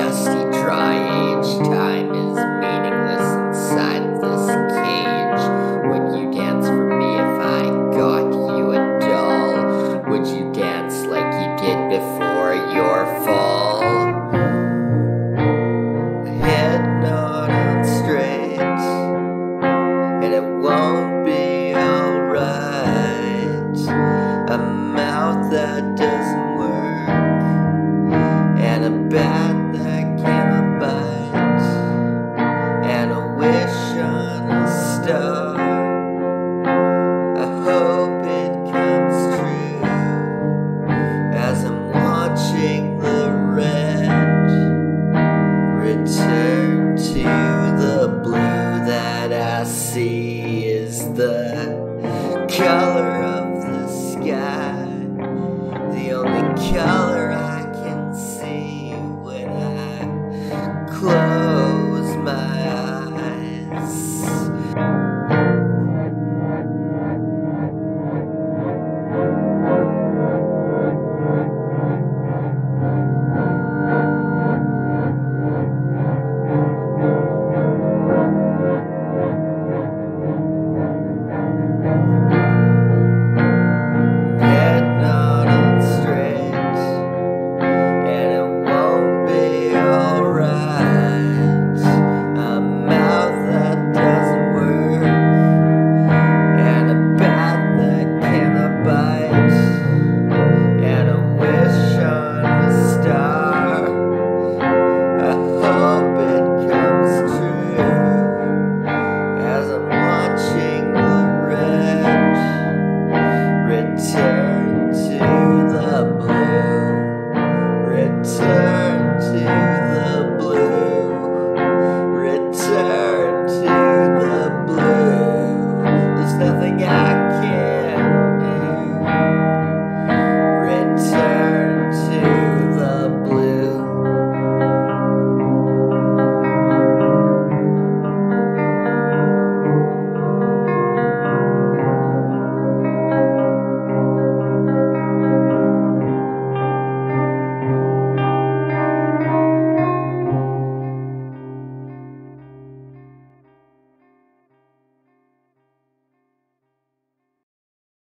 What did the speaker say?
dusty, dry age. Time is meaningless inside of this cage. Would you dance for me if I got you a doll? Would you dance like you did before your fall? Head not on straight, and it won't be alright. A mouth that doesn't work, and a bat that cannot bite, and a wish on a star. I hope it comes true as I'm watching the red return to the blue that I see is the color of